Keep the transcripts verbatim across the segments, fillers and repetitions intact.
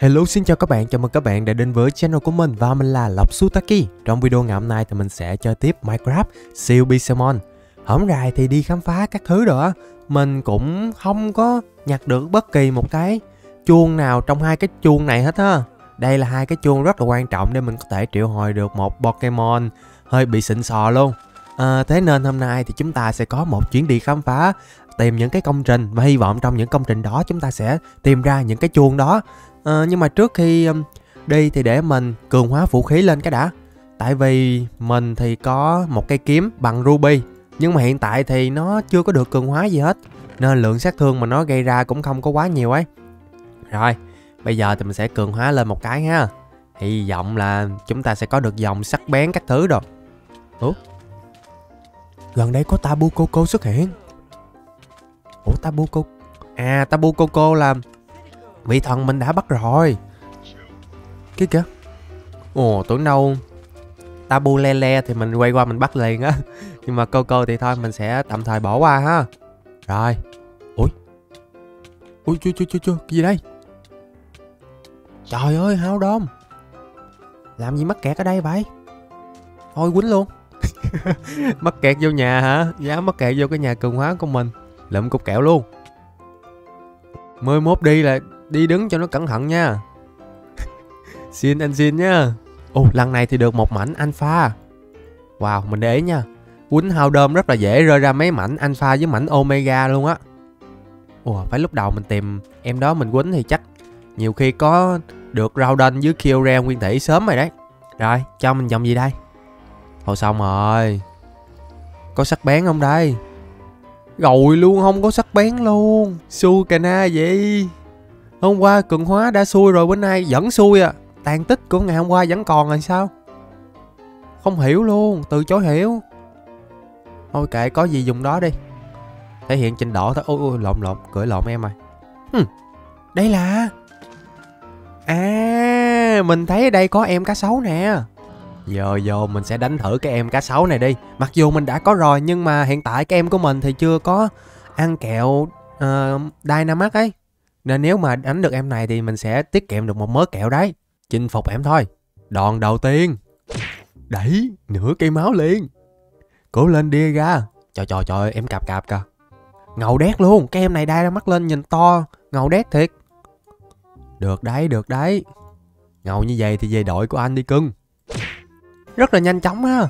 Hello, xin chào các bạn, chào mừng các bạn đã đến với channel của mình và mình là Lộc Sutaki. Trong video ngày hôm nay thì mình sẽ chơi tiếp Minecraft siêu Pixelmon. Hổm rày thì đi khám phá các thứ rồi á, mình cũng không có nhặt được bất kỳ một cái chuông nào trong hai cái chuông này hết á. Đây là hai cái chuông rất là quan trọng để mình có thể triệu hồi được một Pokemon hơi bị xịn sò luôn. À, thế nên hôm nay thì chúng ta sẽ có một chuyến đi khám phá, tìm những cái công trình và hy vọng trong những công trình đó chúng ta sẽ tìm ra những cái chuông đó. À, nhưng mà trước khi um, đi thì để mình cường hóa vũ khí lên cái đã. Tại vì mình thì có một cây kiếm bằng ruby, nhưng mà hiện tại thì nó chưa có được cường hóa gì hết, nên lượng sát thương mà nó gây ra cũng không có quá nhiều ấy. Rồi, bây giờ thì mình sẽ cường hóa lên một cái ha. Hy vọng là chúng ta sẽ có được dòng sắc bén các thứ rồi. Ủa? Gần đây có Tapu Koko xuất hiện. Ủa Tapu Koko? À, Tapu Koko là vị thần mình đã bắt rồi. Cái kìa. Ồ, tưởng đâu Tapu Lele thì mình quay qua mình bắt liền á. Nhưng mà Coco thì thôi, mình sẽ tạm thời bỏ qua ha. Rồi. Ui. Ui, chưa chưa chưa chưa, cái gì đây? Trời ơi, hao đom. Làm gì mắc kẹt ở đây vậy? Thôi quýnh luôn. Mắc kẹt vô nhà hả? Dám mắc kẹt vô cái nhà cường hóa của mình. Lượm cục kẹo luôn. Mới mốt đi là đi đứng cho nó cẩn thận nha. Xin anh xin nha. Ồ, lần này thì được một mảnh alpha. Wow, mình để ý nha. Quýnh hao đơm rất là dễ rơi ra mấy mảnh alpha với mảnh omega luôn á. Ồ, phải lúc đầu mình tìm em đó mình quýnh thì chắc nhiều khi có được rau đanh với Kyurem nguyên thủy sớm rồi đấy. Rồi, cho mình dòng gì đây? Thôi xong rồi. Có sắc bén không đây? Rồi luôn, không có sắc bén luôn. Xui cà na vậy. Hôm qua cường hóa đã xui rồi, bữa nay vẫn xui à. Tàn tích của ngày hôm qua vẫn còn rồi sao? Không hiểu luôn, từ chối hiểu. Thôi kệ, có gì dùng đó đi. Thể hiện trình độ thôi. Ôi, ôi lộn lộn, cưỡi lộn em rồi. Hừm, đây là... À, mình thấy ở đây có em cá sấu nè. Giờ vô mình sẽ đánh thử cái em cá sấu này đi. Mặc dù mình đã có rồi, nhưng mà hiện tại cái em của mình thì chưa có ăn kẹo uh, Dynamax ấy. Nên nếu mà đánh được em này thì mình sẽ tiết kiệm được một mớ kẹo đấy. Chinh phục em thôi. Đòn đầu tiên. Đẩy, nửa cây máu liền. Cố lên đi ra. Trời trời trời, em cạp cạp kìa. Ngầu đét luôn, cái em này đai ra mắt lên nhìn to, ngầu đét thiệt. Được đấy, được đấy. Ngầu như vậy thì về đội của anh đi cưng. Rất là nhanh chóng ha.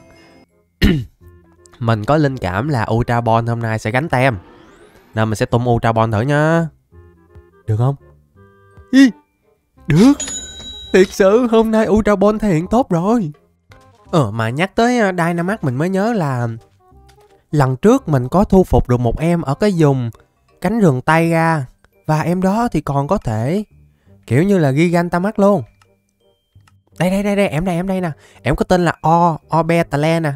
Mình có linh cảm là Ultra Ball hôm nay sẽ gánh tem, nên mình sẽ tung Ultra Ball thử nha. Được không? Ý, được. Thiệt sự hôm nay Ultra Ball thể hiện tốt rồi. Ờ mà nhắc tới Dynamax mình mới nhớ là lần trước mình có thu phục được một em ở cái vùng cánh rừng Tây ra. Và em đó thì còn có thể kiểu như là Gigantamax luôn. Đây đây đây đây, em đây em đây nè. Em có tên là O Orbetale nè.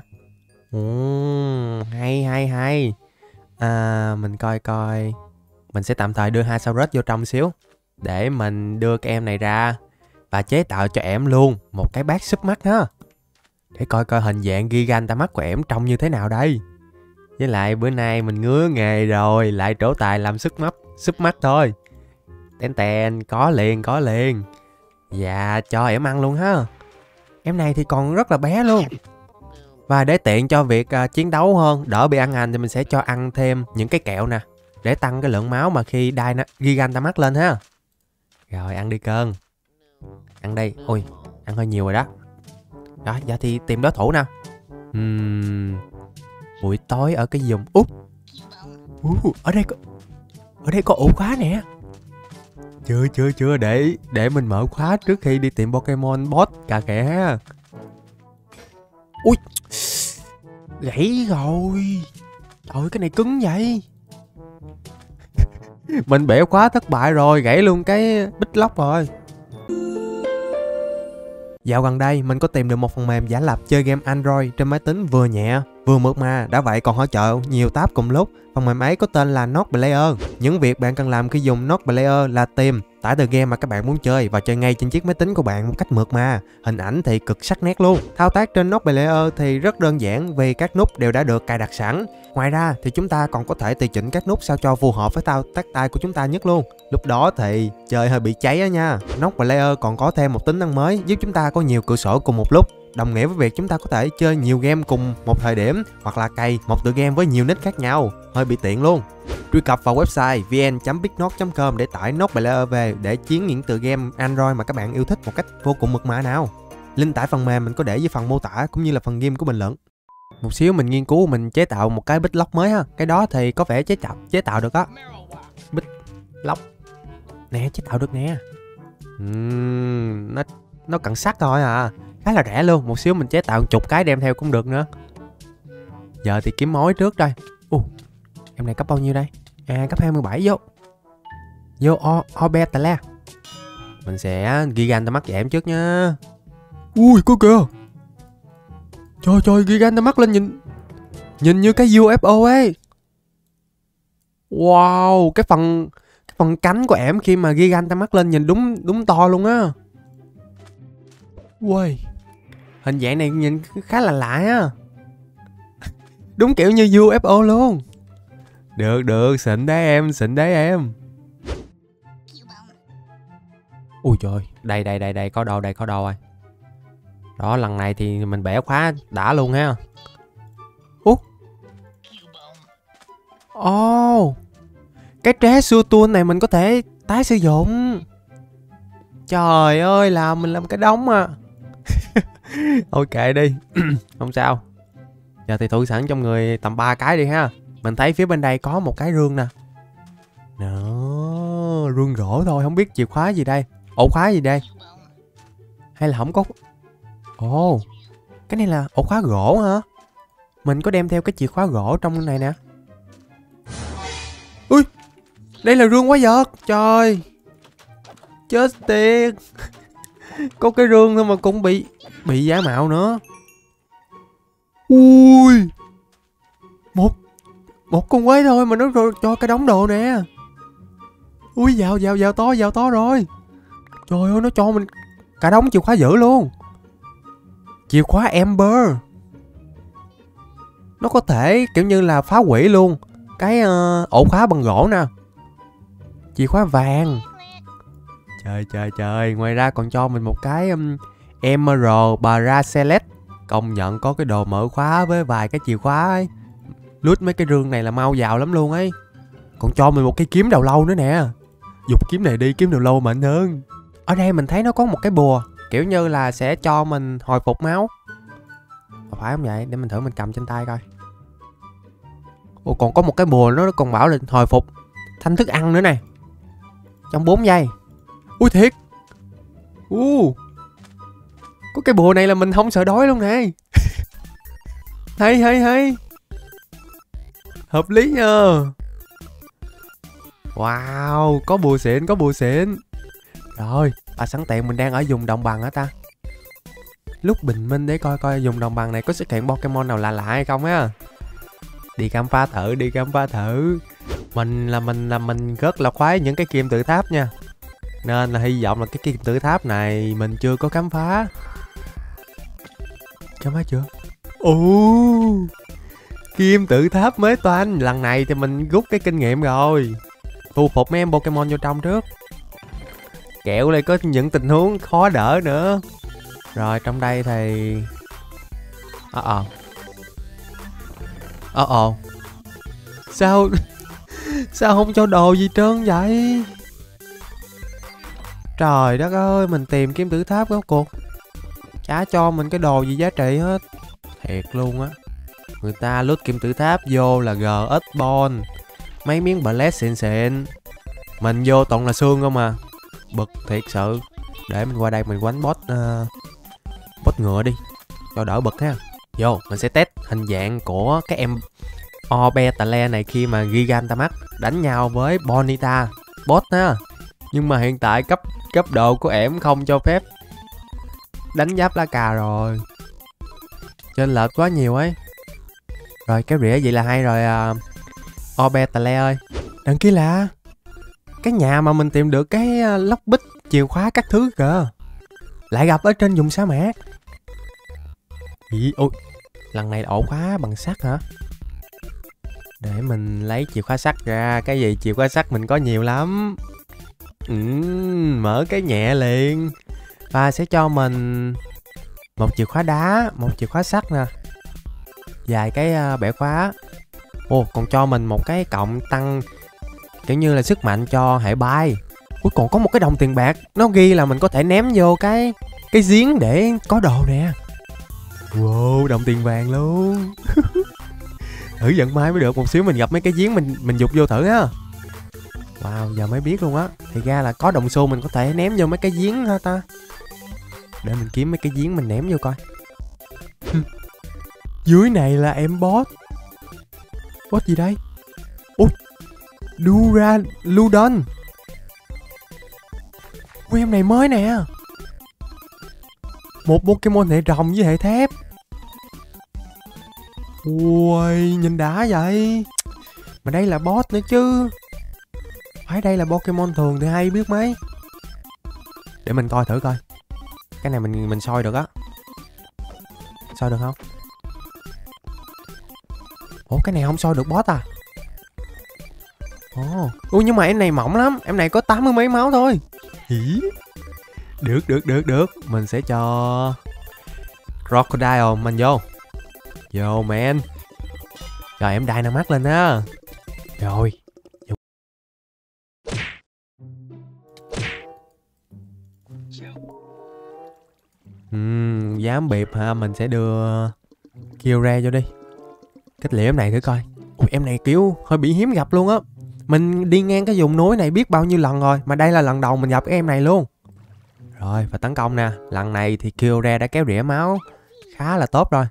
Ồ, hay hay hay. À, mình coi coi. Mình sẽ tạm thời đưa Hasaurus vô trong xíu, để mình đưa cái em này ra và chế tạo cho em luôn một cái bát súp mắt ha. Để coi coi hình dạng Gigantamax của em trông như thế nào đây. Với lại bữa nay mình ngứa nghề rồi, lại trổ tài làm súp mắt, súp mắt thôi. Tên tèn, có liền, có liền. Dạ, cho em ăn luôn ha. Em này thì còn rất là bé luôn. Và để tiện cho việc uh, chiến đấu hơn, đỡ bị ăn hành, thì mình sẽ cho ăn thêm những cái kẹo nè, để tăng cái lượng máu mà khi đai Gigantamax lên ha. Rồi, ăn đi cơn. Ăn đi. Ui, ăn hơi nhiều rồi đó. Đó, dạ thì tìm đối thủ nào. uhm, Buổi tối ở cái vùng Úp. uh, Ở đây có Ở đây có ổ khóa nè. Chưa chưa chưa, để để mình mở khóa trước khi đi tìm Pokemon boss cà kẻ. Ui, gãy rồi. Trời, cái này cứng vậy. Mình bẻ khóa thất bại rồi, gãy luôn cái bích lóc rồi. Dạo gần đây mình có tìm được một phần mềm giả lập chơi game Android trên máy tính vừa nhẹ vừa mượt mà, đã vậy còn hỗ trợ nhiều tab cùng lúc. Phần mềm ấy có tên là Noteplayer. Những việc bạn cần làm khi dùng Noteplayer là tìm, tải tựa game mà các bạn muốn chơi và chơi ngay trên chiếc máy tính của bạn một cách mượt mà. Hình ảnh thì cực sắc nét luôn. Thao tác trên Noteplayer thì rất đơn giản vì các nút đều đã được cài đặt sẵn. Ngoài ra thì chúng ta còn có thể tùy chỉnh các nút sao cho phù hợp với thao tác tay của chúng ta nhất luôn. Lúc đó thì chơi hơi bị cháy á nha. Nock và Layer còn có thêm một tính năng mới giúp chúng ta có nhiều cửa sổ cùng một lúc, đồng nghĩa với việc chúng ta có thể chơi nhiều game cùng một thời điểm, hoặc là cày một tựa game với nhiều nick khác nhau, hơi bị tiện luôn. Truy cập vào website vn chấm bignote chấm com để tải Nock và Layer về để chiến những tựa game Android mà các bạn yêu thích một cách vô cùng mượt mà nào. Link tải phần mềm mình có để dưới phần mô tả cũng như là phần ghim của bình luận. Một xíu mình nghiên cứu mình chế tạo một cái bích lock mới ha. Cái đó thì có vẻ chế tạo chế tạo được á. Bích lock nè, chế tạo được nè. uhm, nó nó cần sắt thôi à, khá là rẻ luôn. Một xíu mình chế tạo một chục cái đem theo cũng được nữa. Giờ thì kiếm mối trước đây. Ồ, em này cấp bao nhiêu đây? À, cấp hai mươi bảy. Vô vô Orbitala. Mình sẽ Gigantamax cho em trước nha. Ui, có kìa. Trời trời, Gigantamax lên nhìn nhìn như cái u ép o ấy. Wow, cái phần cái phần cánh của em khi mà Gigantamax lên nhìn đúng đúng to luôn á. Ui, hình dạng này nhìn khá là lạ á. Đúng kiểu như u ép o luôn. Được được, xịn đấy em, xịn đấy em. Ui trời, đây đây đây đây có đồ, đây có đồ rồi. Đó, lần này thì mình bẻ khóa đã luôn ha. Út. Ồ, oh, cái tré xua tuôn này mình có thể tái sử dụng. Trời ơi, làm mình làm cái đống à. Ok đi. Không sao. Giờ thì thủ sẵn trong người tầm ba cái đi ha. Mình thấy phía bên đây có một cái rương nè. Đó, rương gỗ thôi, không biết chìa khóa gì đây. Ổ khóa gì đây? Hay là không có. Ồ, oh, cái này là ổ khóa gỗ hả? Mình có đem theo cái chìa khóa gỗ trong này nè. Ui, đây là rương quái vật. Trời, chết tiệt. Có cái rương thôi mà cũng bị bị giả mạo nữa. Ui, một một con quái thôi mà nó cho cái đống đồ nè. Ui, vào vào vào to vào to rồi. Trời ơi, nó cho mình cả đống chìa khóa dữ luôn. Chìa khóa Ember. Nó có thể kiểu như là phá hủy luôn cái uh, ổ khóa bằng gỗ nè. Chìa khóa vàng. Trời trời trời. Ngoài ra còn cho mình một cái um, Emerald Bracelet. Công nhận có cái đồ mở khóa với vài cái chìa khóa ấy. Lút mấy cái rương này là mau vào lắm luôn ấy. Còn cho mình một cái kiếm đầu lâu nữa nè. Dục kiếm này đi, kiếm đầu lâu mạnh hơn. Ở đây mình thấy nó có một cái bùa, kiểu như là sẽ cho mình hồi phục máu. Phải không vậy? Để mình thử mình cầm trên tay coi. Ồ, còn có một cái bùa nó còn bảo là hồi phục thanh thức ăn nữa nè. Trong bốn giây. Ui thiệt. Uh, có cái bùa này là mình không sợ đói luôn nè. Hay hay hay. Hợp lý nha. Wow, có bùa xịn, có bùa xịn. Rồi, à, sẵn tiện mình đang ở vùng đồng bằng hả ta? Lúc bình minh để coi coi vùng đồng bằng này có xuất hiện Pokemon nào lạ lạ hay không á. Đi khám phá thử, đi khám phá thử. Mình là mình là mình rất là khoái những cái kim tự tháp nha. Nên là hy vọng là cái kim tự tháp này mình chưa có khám phá. Khám phá chưa? Ồ, kim tự tháp mới toanh. Lần này thì mình rút cái kinh nghiệm rồi. Thu phục mấy em Pokemon vô trong trước. Kẹo đây có những tình huống khó đỡ nữa. Rồi trong đây thì Ờ ờ Ờ ờ Sao Sao không cho đồ gì trơn vậy? Trời đất ơi, mình tìm kim tự tháp rốt cuộc chả cho mình cái đồ gì giá trị hết. Thiệt luôn á. Người ta lút kim tự tháp vô là giê ích Ball, mấy miếng blast xịn xịn. Mình vô toàn là xương không à. Bực thiệt sự. Để mình qua đây mình quánh boss uh, boss ngựa đi cho đỡ bực ha. Vô mình sẽ test hình dạng của cái em Orbitala này khi mà Gigantamax đánh nhau với Bonita boss ha. Nhưng mà hiện tại cấp cấp độ của ẻm không cho phép đánh giáp lá cà rồi. Trên lệch quá nhiều ấy. Rồi cái rỉa vậy là hay rồi. uh, Orbitala ơi, đằng kia là cái nhà mà mình tìm được cái uh, lóc bích chìa khóa các thứ kìa. Lại gặp ở trên vùng sa mạc. Ý, ôi, lần này ổ khóa bằng sắt hả? Để mình lấy chìa khóa sắt ra. Cái gì chìa khóa sắt mình có nhiều lắm. Ừm, mở cái nhẹ liền. Và sẽ cho mình một chìa khóa đá, một chìa khóa sắt nè, vài cái uh, bẻ khóa. Ồ, còn cho mình một cái cộng tăng kiểu như là sức mạnh cho hệ bay. Ui, còn có một cái đồng tiền bạc, nó ghi là mình có thể ném vô cái cái giếng để có đồ nè. Wow, đồng tiền vàng luôn. Thử vận may mới được, một xíu mình gặp mấy cái giếng mình mình dục vô thử á. Wow, giờ mới biết luôn á. Thì ra là có đồng xu mình có thể ném vô mấy cái giếng hả ta? Để mình kiếm mấy cái giếng mình ném vô coi. Dưới này là em boss. Boss gì đây? Ui, Dura Ludon. Ui, em này mới nè. Một Pokemon hệ rồng với hệ thép. Ui, nhìn đã vậy. Mà đây là boss nữa chứ. Phải đây là Pokemon thường thì hay biết mấy. Để mình coi thử coi. Cái này mình mình soi được á. Soi được không? Ủa, cái này không soi được boss à? Ồ, ui, nhưng mà em này mỏng lắm. Em này có tám mươi mấy máu thôi. Hỉ? Được, được, được, được. Mình sẽ cho Crocodile mình vô. Vô, man. Rồi, em Dynamax lên á. Rồi. Uhm, dám biệp hả? Mình sẽ đưa Kyurem vô đi. Kết liễu em này thử coi. Ui, em này kiểu hơi bị hiếm gặp luôn á. Mình đi ngang cái vùng núi này biết bao nhiêu lần rồi, mà đây là lần đầu mình gặp cái em này luôn. Rồi, và tấn công nè. Lần này thì Kyurem đã kéo rỉa máu khá là tốt rồi.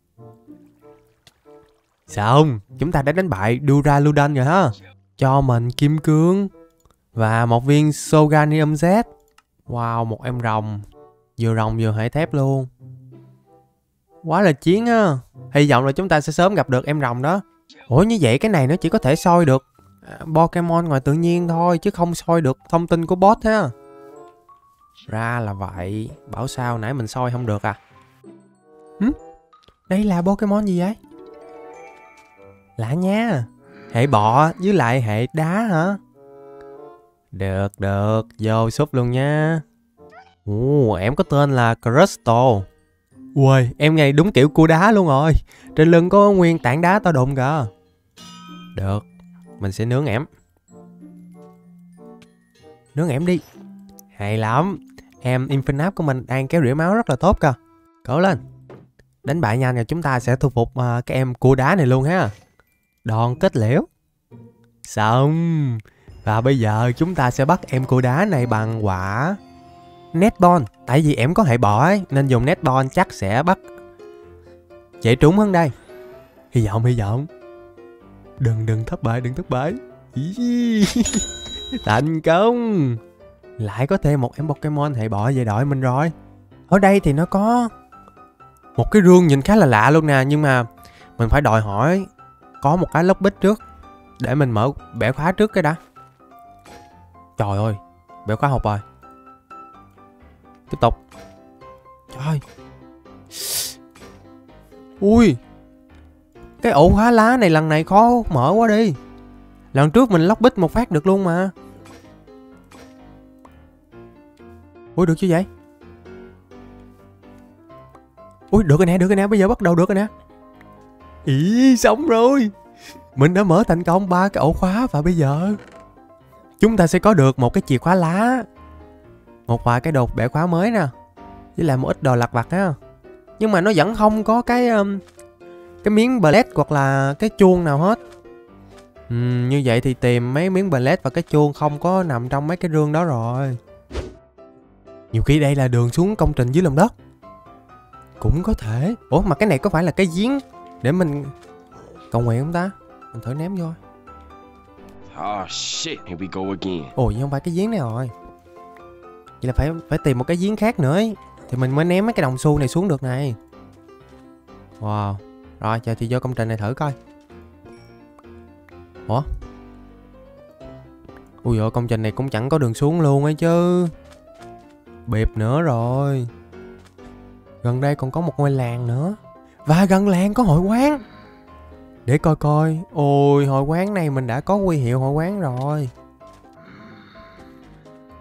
Xong, chúng ta đã đánh bại Duraludon rồi ha. Cho mình kim cương và một viên Soganium Z. Wow, một em rồng. Vừa rồng vừa hệ thép luôn. Quá là chiến á. Hy vọng là chúng ta sẽ sớm gặp được em rồng đó. Ủa, như vậy cái này nó chỉ có thể soi được Pokemon ngoài tự nhiên thôi, chứ không soi được thông tin của boss ha. Ra là vậy. Bảo sao nãy mình soi không được à? Hử? Đây là Pokemon gì vậy? Lạ nha. Hệ bọ với lại hệ đá hả? Được, được. Vô súp luôn nha. Ồ, em có tên là Crystal. Ui, em này đúng kiểu cua đá luôn rồi. Trên lưng có nguyên tảng đá to đùng kìa. Được, mình sẽ nướng ẻm. Nướng ẻm đi. Hay lắm. Em Infinite của mình đang kéo rỉa máu rất là tốt kìa. Cố lên. Đánh bại nhanh rồi chúng ta sẽ thu phục uh, cái em cua đá này luôn ha. Đòn kết liễu. Xong. Và bây giờ chúng ta sẽ bắt em cua đá này bằng quả Netball. Tại vì em có hệ bọ ấy, nên dùng Netball chắc sẽ bắt dễ trúng hơn đây. Hy vọng, hy vọng. Đừng, đừng thất bại, đừng thất bại. Thành công. Lại có thêm một em Pokemon hệ bọ về đội mình rồi. Ở đây thì nó có một cái rương nhìn khá là lạ luôn nè. Nhưng mà mình phải đòi hỏi có một cái lockpick trước. Để mình mở bẻ khóa trước cái đã. Trời ơi, bẻ khóa hộp rồi. Tiếp tục. Trời. Ui, cái ổ khóa lá này lần này khó mở quá đi. Lần trước mình lockpick một phát được luôn mà. Ui, được chứ vậy? Ui, được rồi nè, được rồi nè, bây giờ bắt đầu được rồi nè. Ý, xong rồi. Mình đã mở thành công ba cái ổ khóa và bây giờ chúng ta sẽ có được một cái chìa khóa lá, một vài cái đồ bẻ khóa mới nè, với lại một ít đồ lặt vặt á. Nhưng mà nó vẫn không có cái um, cái miếng blade hoặc là cái chuông nào hết. uhm, Như vậy thì tìm mấy miếng blade và cái chuông không có nằm trong mấy cái rương đó rồi. Nhiều khi đây là đường xuống công trình dưới lòng đất. Cũng có thể. Ủa, mà cái này có phải là cái giếng để mình cầu nguyện không ta? Mình thử ném vô. Oh shit, here we go again. Ồ, vậy không phải cái giếng này rồi. Vậy là phải phải tìm một cái giếng khác nữa ấy. Thì mình mới ném mấy cái đồng xu này xuống được này. Wow. Rồi, giờ thì vô công trình này thử coi. Ủa? Ui dồi, công trình này cũng chẳng có đường xuống luôn ấy chứ. Bịp nữa rồi. Gần đây còn có một ngôi làng nữa. Và gần làng có hội quán. Để coi coi. Ôi, hội quán này mình đã có huy hiệu hội quán rồi.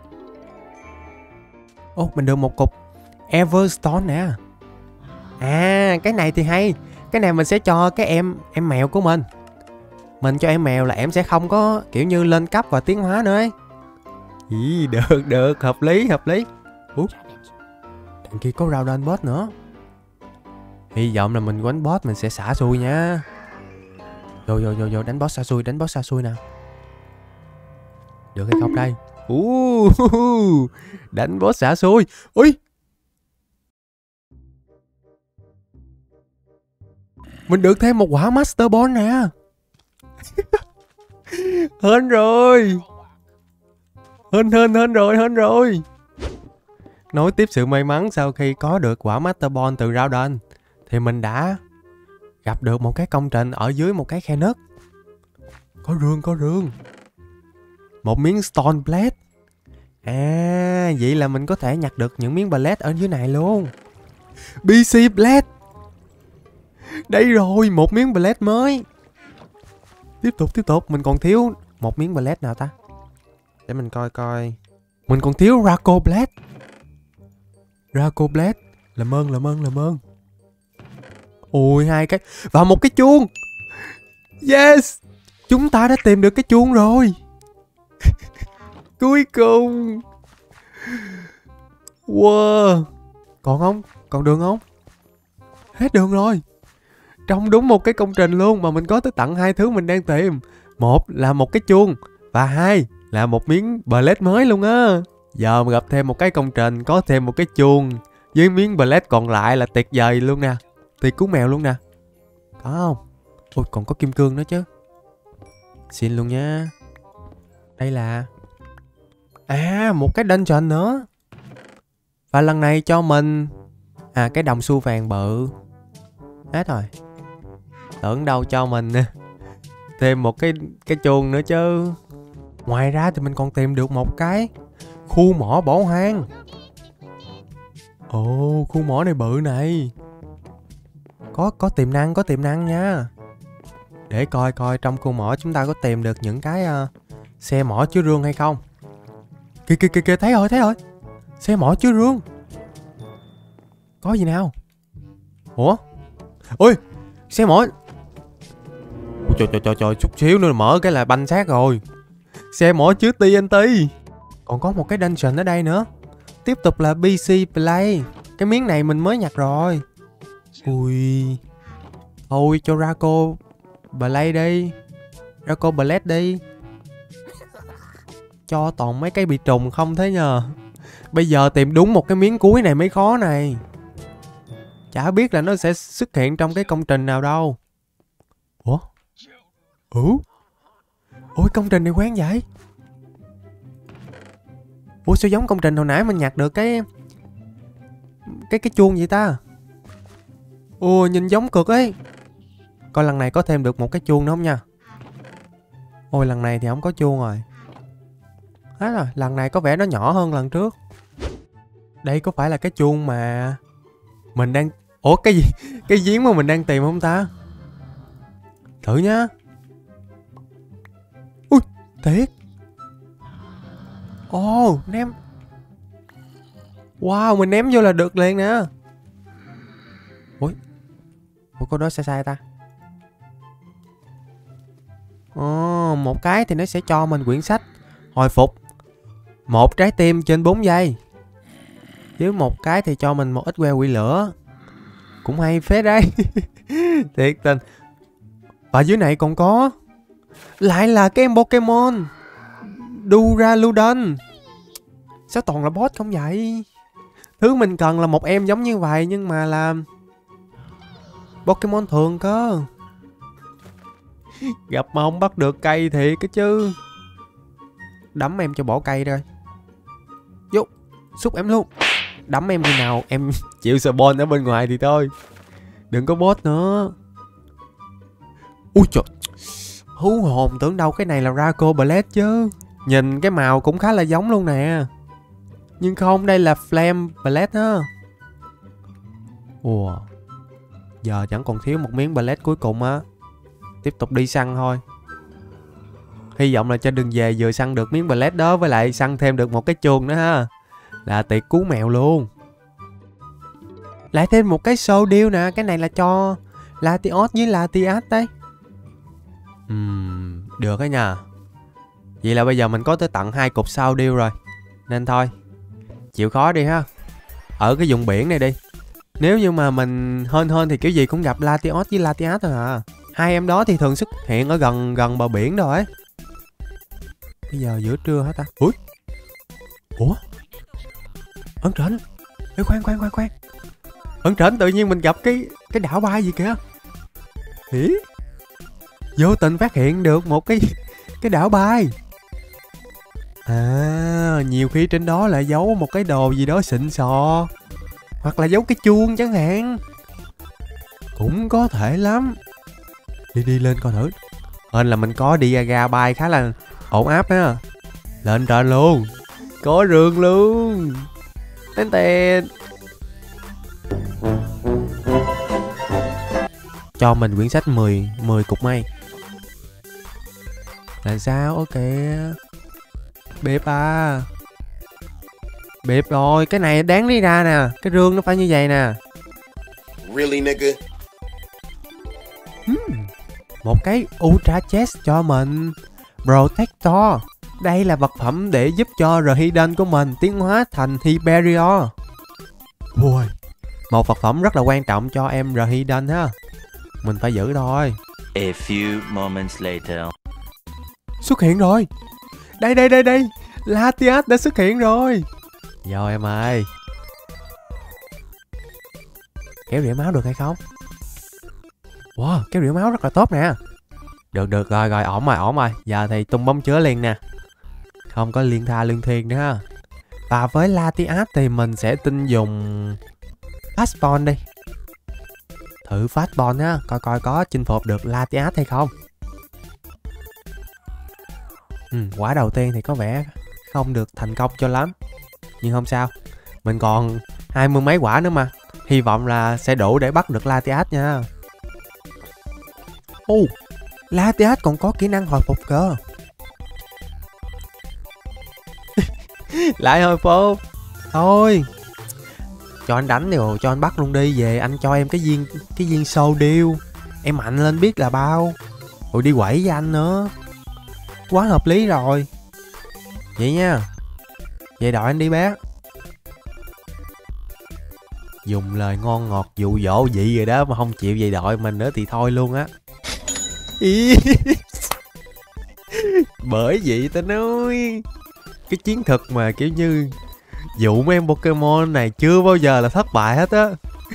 Ô, mình được một cục Everstone nè. À, cái này thì hay. Cái này mình sẽ cho cái em em mèo của mình. Mình cho em mèo là em sẽ không có kiểu như lên cấp và tiến hóa nữa ấy. Ý, được, được, hợp lý, hợp lý. Ủa, đằng kia có Rowden boss nữa. Hy vọng là mình quánh boss mình sẽ xả xui nha. Vô, vô, vô, vô, đánh boss xả xui, đánh boss xả xui nào. Được hay không đây? Uh, đánh boss xả xui. Ui, mình được thêm một quả Master Ball nè. Hên rồi. Hên hên hên rồi, hên rồi. Nối tiếp sự may mắn sau khi có được quả Master Ball từ Rowden, thì mình đã gặp được một cái công trình ở dưới một cái khe nứt. Có rương, có rương. Một miếng Stone Blade. À, vậy là mình có thể nhặt được những miếng Blade ở dưới này luôn. bê xê Blade. Đây rồi, một miếng Blade mới. Tiếp tục, tiếp tục. Mình còn thiếu một miếng Blade nào ta? Để mình coi coi. Mình còn thiếu Raco Blade. Raco Blade. Làm ơn, làm ơn, làm ơn. Ôi, hai cái. Và một cái chuông. Yes. Chúng ta đã tìm được cái chuông rồi. Cuối cùng. Wow. Còn không? Còn đường không? Hết đường rồi. Trông đúng một cái công trình luôn mà mình có tới tận hai thứ mình đang tìm. Một là một cái chuông. Và hai là một miếng Blade mới luôn á. Giờ mà gặp thêm một cái công trình có thêm một cái chuông với miếng Blade còn lại là tuyệt vời luôn nè. Tuyệt cú mèo luôn nè. Có không? Ôi, còn có kim cương nữa chứ. Xin luôn nha. Đây là... À, một cái dungeon nữa. Và lần này cho mình... À, cái đồng xu vàng bự. Hết rồi. Tưởng đâu cho mình thêm một cái cái chuông nữa chứ. Ngoài ra thì mình còn tìm được một cái khu mỏ bỏ hoang. Ồ, khu mỏ này bự này. Có có tiềm năng, có tiềm năng nha. Để coi coi trong khu mỏ chúng ta có tìm được những cái uh, xe mỏ chứa rương hay không. Kìa kìa kìa kìa, thấy rồi, thấy rồi. Xe mỏ chứa rương. Có gì nào? Ủa? Ôi, xe mỏ. Ôi, trời trời trời trời, chút xíu nữa mở cái là banh xác rồi. Xe mỏ chứa tê en tê. Còn có một cái dungeon ở đây nữa. Tiếp tục là bê xê Play. Cái miếng này mình mới nhặt rồi. Ui. Thôi cho Raco Blade đi. Raco Blade đi. Cho toàn mấy cái bị trùng không thế nhờ. Bây giờ tìm đúng một cái miếng cuối này mới khó này. Chả biết là nó sẽ xuất hiện trong cái công trình nào đâu. Ủa? Ừ? Ôi, công trình này quen vậy. Ủa, sao giống công trình hồi nãy mình nhặt được cái Cái cái chuông vậy ta? Ồ, nhìn giống cực ấy. Coi lần này có thêm được một cái chuông nữa không nha. Ôi, lần này thì không có chuông rồi. Hết rồi, lần này có vẻ nó nhỏ hơn lần trước. Đây có phải là cái chuông mà mình đang... Ủa, cái gì? Cái giếng mà mình đang tìm không ta? Thử nhá. Ui, thiệt. Ồ, ném. Wow, mình ném vô là được liền nè. Ui. Ủa, có đó sai sai ta? Ồ, một cái thì nó sẽ cho mình quyển sách hồi phục một trái tim trên bốn giây. Chứ một cái thì cho mình một ít que quỷ lửa. Cũng hay phết đấy. Thiệt tình. Và dưới này còn có. Lại là cái em Pokemon Duraludon. Sao toàn là boss không vậy? Thứ mình cần là một em giống như vậy nhưng mà là Pokemon thường cơ. Gặp mà không bắt được cây thiệt cái chứ. Đấm em cho bỏ cây rồi. Vô, xúc em luôn. Đấm em khi nào em chịu spawn ở bên ngoài thì thôi. Đừng có boss nữa. Ui trời, hú hồn, tưởng đâu cái này là Raco Blade chứ. Nhìn cái màu cũng khá là giống luôn nè. Nhưng không, đây là Flame Blade á. Ủa, giờ chẳng còn thiếu một miếng Blade cuối cùng á. Tiếp tục đi săn thôi. Hy vọng là trên đường về vừa săn được miếng Blade đó, với lại săn thêm được một cái chuông nữa ha. Là tiệc cứu mèo luôn. Lại thêm một cái show deal nè. Cái này là cho Latios với Latias đấy. Ừm, được đó nha. Vậy là bây giờ mình có tới tận hai cục show deal rồi. Nên thôi, chịu khó đi ha. Ở cái vùng biển này đi. Nếu như mà mình hên hên thì kiểu gì cũng gặp Latios với Latias thôi à. Hai em đó thì thường xuất hiện ở gần gần bờ biển rồi ấy. Bây giờ giữa trưa hả ta? Ui. Ủa? Ấn Trịnh. Ê khoan khoan khoan khoan. Ấn Trịnh, tự nhiên mình gặp cái cái đảo bay gì kìa. Ý? Vô tình phát hiện được một cái cái đảo bay. À, nhiều khi trên đó lại giấu một cái đồ gì đó xịn sò. Hoặc là giấu cái chuông chẳng hạn. Cũng có thể lắm. Đi đi lên coi thử. Hên là mình có đi ga bay khá là ổn áp á. Lên trên luôn. Có rương luôn. Tên tên. Cho mình quyển sách mười mười cục mây. Là sao? Ok. Bếp à. Bếp rồi. Cái này đáng lý ra nè. Cái rương nó phải như vậy nè. Really nigga? Hmm. Một cái Ultra Chest cho mình. Protector. Đây là vật phẩm để giúp cho Rhydon của mình tiến hóa thành Hyperion. Ui. Một vật phẩm rất là quan trọng cho em Rhydon ha. Mình phải giữ thôi. A few moments later. Xuất hiện rồi. Đây đây đây đây. Latias đã xuất hiện rồi. Vô em ơi. Kéo rỉa máu được hay không? Wow, kéo rỉa máu rất là tốt nè. Được được rồi rồi, ổn rồi ổn rồi. Giờ thì tung bóng chứa liền nè. Không có liên tha liên thiên nữa ha. Và với Latias thì mình sẽ tin dùng Fastball đi. Thử Fastball á, coi coi có chinh phục được Latias hay không. Ừ, quả đầu tiên thì có vẻ không được thành công cho lắm. Nhưng không sao. Mình còn hai mươi mấy quả nữa mà. Hy vọng là sẽ đủ để bắt được Latias nha. Ồ, Latias còn có kỹ năng hồi phục cơ. Lại hồi phục. Thôi, cho anh đánh đi rồi, cho anh bắt luôn đi. Về anh cho em cái viên cái viên sâu điêu. Em mạnh lên biết là bao. Rồi đi quẩy với anh nữa. Quá hợp lý rồi. Vậy nha. Vậy đợi anh đi bé. Dùng lời ngon ngọt dụ dỗ vậy rồi đó mà không chịu vậy đợi mình nữa thì thôi luôn á. Bởi vậy ta nói cái chiến thuật mà kiểu như dụ mấy em Pokemon này chưa bao giờ là thất bại hết á.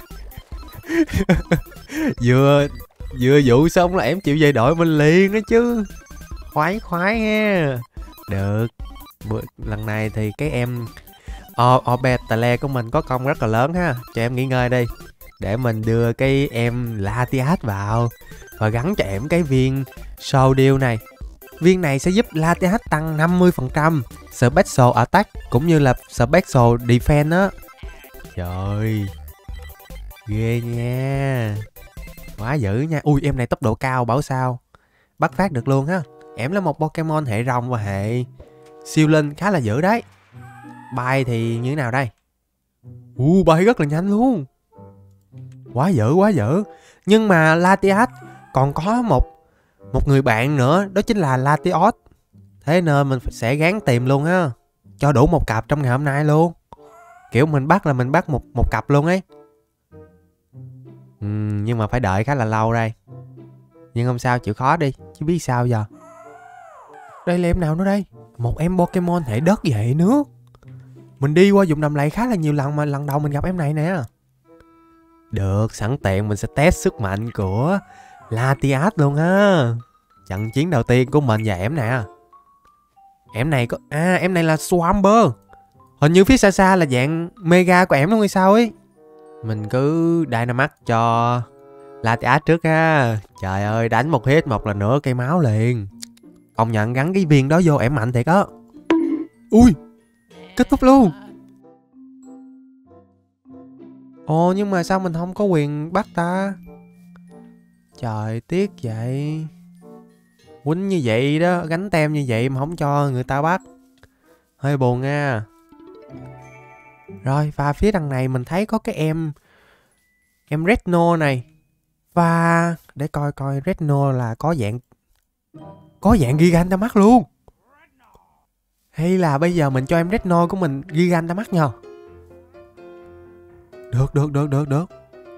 Vừa vừa dụ xong là em chịu về đội mình liền đó chứ. Khoái khoái ha. Được. Lần này thì cái em Orbetale của mình có công rất là lớn ha. Cho em nghỉ ngơi đi. Để mình đưa cái em Latias vào và gắn cho em cái viên Showdeal này. Viên này sẽ giúp Latias tăng năm mươi phần trăm Special Attack cũng như là Special Defense á. Trời, ghê nha. Quá dữ nha. Ui, em này tốc độ cao bảo sao bắt phát được luôn ha. Em là một Pokemon hệ rồng và hệ siêu linh khá là dữ đấy. Bay thì như thế nào đây? U, bay rất là nhanh luôn. Quá dữ, quá dữ. Nhưng mà Latias còn có một một người bạn nữa, đó chính là Latios. Thế nên mình sẽ gắng tìm luôn á, cho đủ một cặp trong ngày hôm nay luôn. Kiểu mình bắt là mình bắt một một cặp luôn ấy. Uhm, nhưng mà phải đợi khá là lâu đây. Nhưng không sao, chịu khó đi, chứ biết sao giờ. Đây là em nào nữa đây? Một em Pokemon hệ đất và hệ nước. Mình đi qua vùng đầm lầy khá là nhiều lần mà lần đầu mình gặp em này nè. Được, sẵn tiện mình sẽ test sức mạnh của Latias luôn ha. Trận chiến đầu tiên của mình và em nè. Em này có... À, em này là Swampert. Hình như phía xa xa là dạng Mega của em luôn hay sao ấy. Mình cứ Dynamax cho Latias trước ha. Trời ơi, đánh một hit một lần nữa cây máu liền. Công nhận gắn cái viên đó vô em mạnh thiệt á. Ui, kết thúc luôn. Ồ, nhưng mà sao mình không có quyền bắt ta? Trời, tiếc vậy. Quýnh như vậy đó, gánh tem như vậy mà không cho người ta bắt. Hơi buồn nha. Rồi, và phía đằng này mình thấy có cái em em Retno này. Và để coi coi Retno là có dạng có dạng Gigantamax luôn. Hay là bây giờ mình cho em Retno của mình Gigantamax nha. Được, được, được, được, được.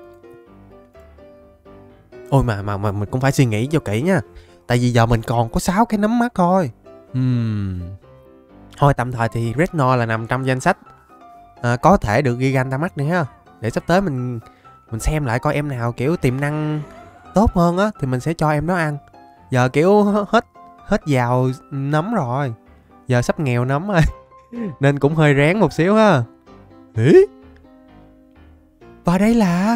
Ôi mà mà mà mình cũng phải suy nghĩ cho kỹ nha. Tại vì giờ mình còn có sáu cái nấm mắt thôi. Hmm. Thôi tạm thời thì Retno là nằm trong danh sách à, có thể được Gigantamax đi ha. Để sắp tới mình mình xem lại coi em nào kiểu tiềm năng tốt hơn á thì mình sẽ cho em đó ăn. Giờ kiểu hết hết giàu nấm rồi. Giờ sắp nghèo nấm rồi. Nên cũng hơi rén một xíu ha. Ý? Và đây là...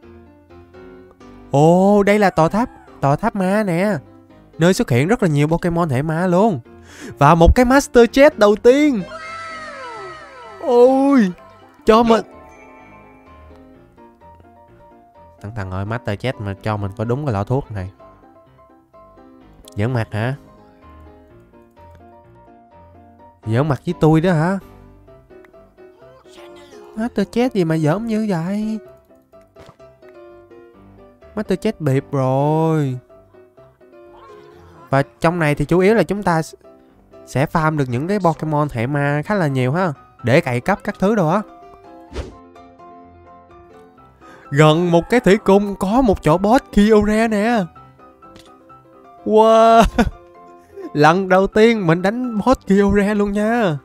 Ồ, đây là tòa tháp Tòa tháp ma nè. Nơi xuất hiện rất là nhiều Pokemon hệ ma luôn. Và một cái Master Chest đầu tiên. Ôi, cho mình... Thằng thằng ơi, Master Chest mà cho mình có đúng cái lọ thuốc này. Giỡn mặt hả? Giỡn mặt với tôi đó hả? Master Chest gì mà giỡn như vậy? Master Chest bịp rồi. Và trong này thì chủ yếu là chúng ta sẽ farm được những cái Pokemon hệ ma khá là nhiều ha. Để cày cấp các thứ đồ á. Gần một cái thủy cung có một chỗ boss Kyogre nè. Wow. Lần đầu tiên mình đánh boss Kyogre luôn nha.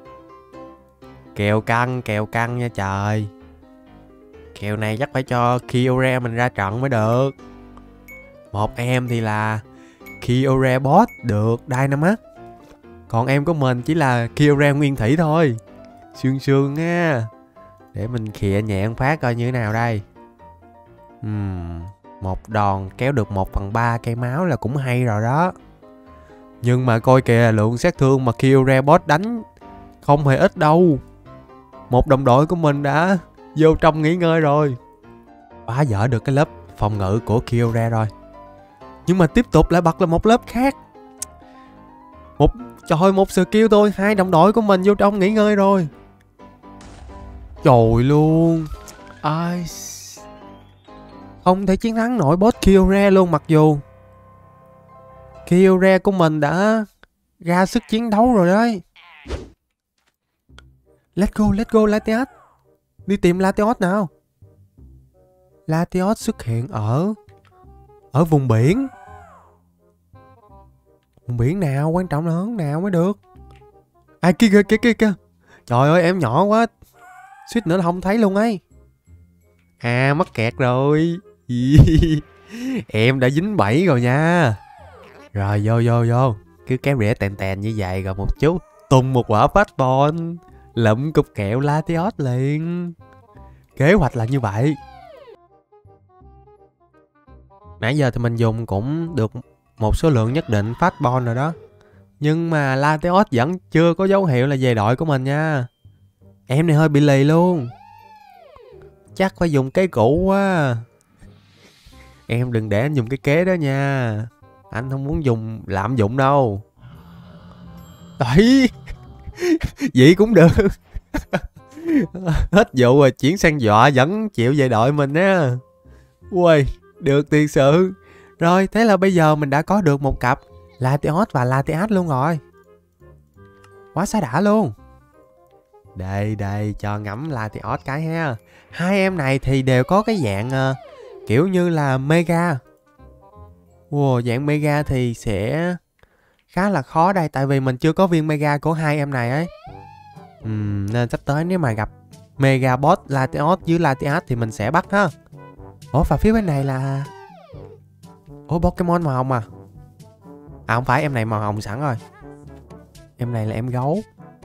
Kèo căng, kèo căng nha trời. Kèo này chắc phải cho Kyogre mình ra trận mới được. Một em thì là Kyogre boss được Dynamax. Còn em của mình chỉ là Kyogre nguyên thủy thôi. Sương sương nha. Để mình khịa nhẹ một phát coi như thế nào đây. uhm, Một đòn kéo được một phần ba cây máu là cũng hay rồi đó. Nhưng mà coi kìa, lượng sát thương mà Kyogre boss đánh không hề ít đâu. Một đồng đội của mình đã vô trong nghỉ ngơi rồi. Phá vỡ được cái lớp phòng ngự của Kyogre rồi. Nhưng mà tiếp tục lại bật là một lớp khác. Một trời ơi, một skill thôi, hai đồng đội của mình vô trong nghỉ ngơi rồi. Trời luôn. Ai... Không thể chiến thắng nổi boss Kyogre luôn, mặc dù Kyogre của mình đã ra sức chiến đấu rồi đấy. Let's go, let's go Latias. Đi tìm Latios nào. Latios xuất hiện ở Ở vùng biển. Vùng biển nào, quan trọng là hướng nào mới được. À kia kìa, kia kia kìa. Trời ơi, em nhỏ quá, suýt nữa là không thấy luôn ấy. À, mắc kẹt rồi. Em đã dính bẫy rồi nha. Rồi vô vô vô. Cứ kéo rễ tèn tèn như vậy rồi một chút tung một quả phát ball, lụm cục kẹo Latios liền. Kế hoạch là như vậy. Nãy giờ thì mình dùng cũng được một số lượng nhất định phát ball rồi đó. Nhưng mà Latios vẫn chưa có dấu hiệu là về đội của mình nha. Em này hơi bị lì luôn. Chắc phải dùng cái cũ quá. Em đừng để anh dùng cái kế đó nha. Anh không muốn dùng lạm dụng đâu. Đấy. Vậy cũng được. Hết vụ rồi, chuyển sang dọa vẫn chịu về đội mình á. Ui, được thiệt sự. Rồi, thế là bây giờ mình đã có được một cặp Latios và Latias luôn rồi. Quá xá đã luôn. Đây đây, cho ngắm Latios cái ha. Hai em này thì đều có cái dạng uh, kiểu như là Mega. Wow, dạng Mega thì sẽ khá là khó đây. Tại vì mình chưa có viên Mega của hai em này ấy. uhm, Nên sắp tới nếu mà gặp Mega Boss Latios với Latias thì mình sẽ bắt ha. Ủa, và phía bên này là... Ủa, Pokemon màu hồng à? À không phải, em này màu hồng sẵn rồi. Em này là em gấu.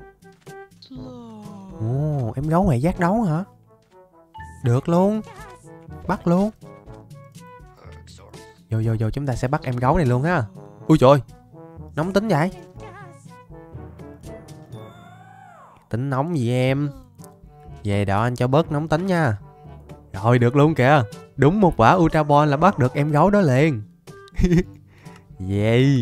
Ồ, em gấu này giác đấu hả? Được luôn. Bắt luôn. Vô vô vô, chúng ta sẽ bắt em gấu này luôn ha. Ui trời, nóng tính vậy. Tính nóng gì em. Về đó anh cho bớt nóng tính nha. Rồi, được luôn kìa. Đúng một quả Ultra Ball là bắt được em gấu đó liền. Yeah.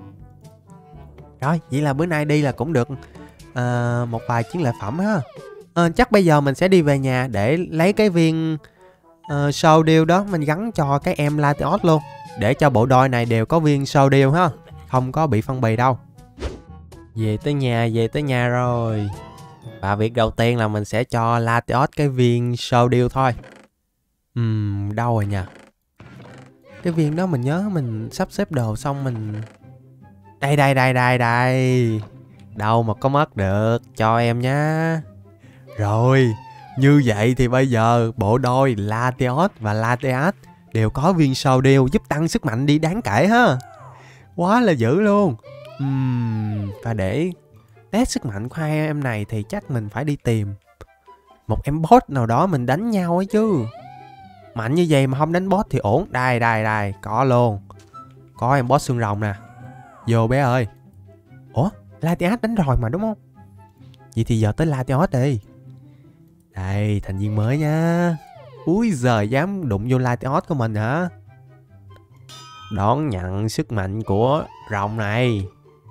Rồi, vậy là bữa nay đi là cũng được uh, một vài chiến lợi phẩm ha. Ờ, chắc bây giờ mình sẽ đi về nhà để lấy cái viên uh, sâu điêu đó, mình gắn cho cái em Latios luôn, để cho bộ đôi này đều có viên sâu điêu ha, không có bị phân bì đâu. Về tới nhà, về tới nhà rồi. Và việc đầu tiên là mình sẽ cho Latios cái viên sâu điêu thôi. Ừm, đâu rồi nha. Cái viên đó mình nhớ mình sắp xếp đồ xong mình... Đây đây đây đây đây. Đâu mà có mất được, cho em nhá. Rồi, như vậy thì bây giờ bộ đôi Latios và Latias đều có viên sâu điêu giúp tăng sức mạnh đi đáng kể ha. Quá là dữ luôn. Uhm, và để test sức mạnh của hai em này thì chắc mình phải đi tìm một em boss nào đó mình đánh nhau ấy chứ. Mạnh như vậy mà không đánh boss thì ổn. Đây đây đây, có luôn. Có em boss xương rồng nè. Vô bé ơi. Ủa, Latias đánh rồi mà đúng không? Vậy thì giờ tới Latios đi. Đây, thành viên mới nha. Úi giời, dám đụng vô Latios của mình hả? Đón nhận sức mạnh của rồng này.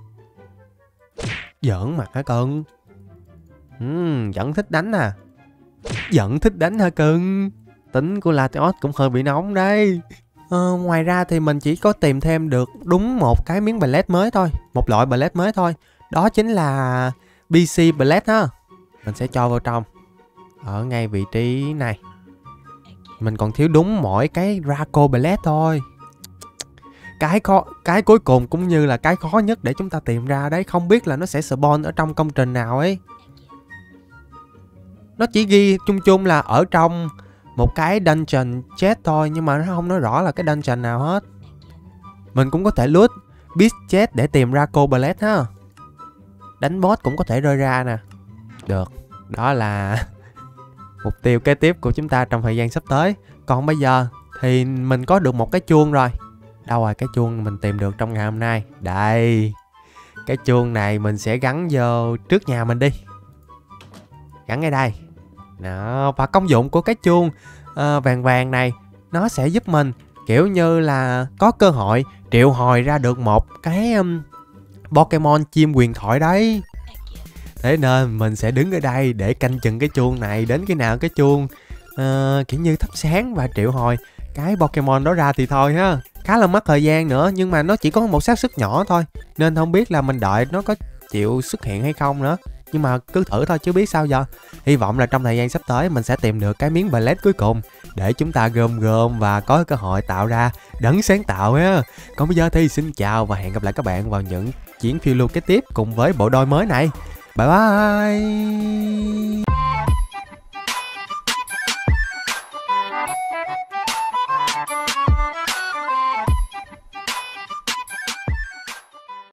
Giỡn mặt hả cưng? Uhm, vẫn thích đánh à? Vẫn thích đánh hả cưng? Tính của Latios cũng hơi bị nóng đây. Ờ, ngoài ra thì mình chỉ có tìm thêm được đúng một cái miếng blade mới thôi. Một loại blade mới thôi. Đó chính là bê xê blade ha. Mình sẽ cho vào trong. Ở ngay vị trí này. Mình còn thiếu đúng mỗi cái Draco blade thôi. Cái khó, cái cuối cùng cũng như là cái khó nhất để chúng ta tìm ra đấy. Không biết là nó sẽ spawn ở trong công trình nào ấy. Nó chỉ ghi chung chung là ở trong một cái dungeon chest thôi, nhưng mà nó không nói rõ là cái dungeon nào hết. Mình cũng có thể loot beast chest để tìm ra cô blade ha. Đánh boss cũng có thể rơi ra nè. Được, đó là mục tiêu kế tiếp của chúng ta trong thời gian sắp tới. Còn bây giờ thì mình có được một cái chuông rồi. Đâu rồi cái chuông mình tìm được trong ngày hôm nay? Đây. Cái chuông này mình sẽ gắn vô trước nhà mình đi. Gắn ngay đây. Đó, và công dụng của cái chuông uh, vàng vàng này, nó sẽ giúp mình kiểu như là có cơ hội triệu hồi ra được một cái um, Pokemon chim huyền thoại đấy. Thế nên mình sẽ đứng ở đây để canh chừng cái chuông này. Đến cái nào cái chuông uh, kiểu như thắp sáng và triệu hồi cái Pokemon đó ra thì thôi ha. Khá là mất thời gian nữa, nhưng mà nó chỉ có một xác suất nhỏ thôi, nên không biết là mình đợi nó có chịu xuất hiện hay không nữa. Nhưng mà cứ thử thôi chứ biết sao giờ. Hy vọng là trong thời gian sắp tới mình sẽ tìm được cái miếng blade cuối cùng để chúng ta gom gom và có cơ hội tạo ra đấng sáng tạo ha. Còn bây giờ thì xin chào và hẹn gặp lại các bạn vào những chuyến phiêu lưu kế tiếp cùng với bộ đôi mới này. Bye bye.